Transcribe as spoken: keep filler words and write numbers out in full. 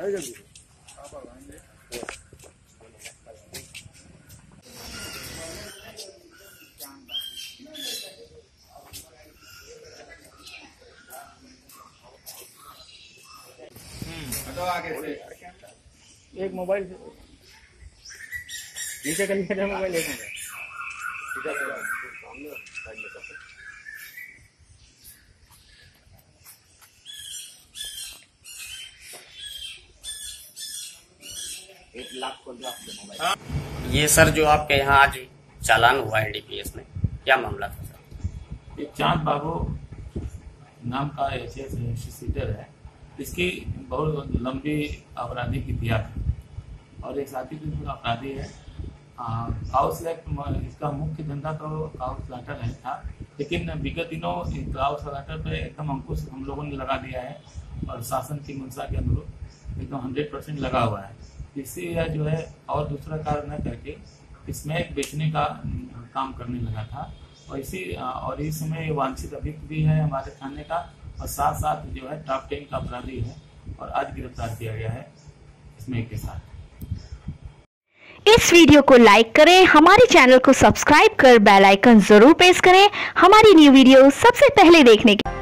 तो आगे से एक मोबाइल नीचे कर लिया मोबाइल एक एक लाख पंद्रह मोबाइल। ये सर जो आपके यहाँ आज चालान हुआ है डीपीएस में, क्या मामला था सर? एक चांद बाबू नाम का ऐसे सीटर है, इसकी बहुत लंबी आपराधिक इतिहास है और एक साथी भी अपराधी है। काउ स्लैटर इसका मुख्य धंधा तो काउ स्लैटर है था, लेकिन विगत दिनों काउ स्लैटर पे एकदम अंकुश हम लोगों ने लगा दिया है और शासन की मंशा के अनुरूप एकदम हंड्रेड परसेंट लगा हुआ है। इससे यह जो है और दूसरा कार्य न करके इसमें बेचने का काम करने लगा था और इसी और इस समय वांछित अभियुक्त भी है हमारे थाने का और साथ साथ जो है टॉप टेन का अपराधी है और आज गिरफ्तार किया गया है इसमें के साथ। इस वीडियो को लाइक करें, हमारे चैनल को सब्सक्राइब कर बेल आइकन जरूर प्रेस करें हमारी न्यू वीडियो सबसे पहले देखने के लिए।